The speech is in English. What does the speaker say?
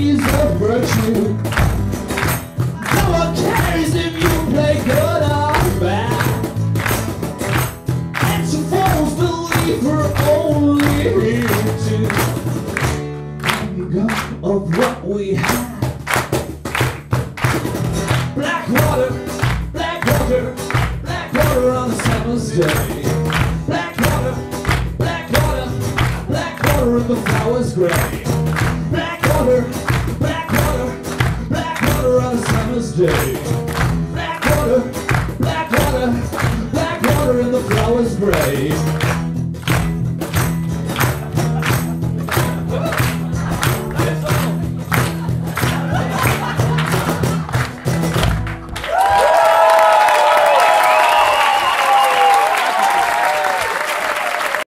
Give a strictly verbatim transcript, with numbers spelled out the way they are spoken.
qualities of virtue. No one cares if you play good or bad. And so fools believe we're only here to let go of what we have. Black water, black water, black water on a summer's day. Black water, black water, black water and the flowers gray. Black water, black water, black water on a summer's day.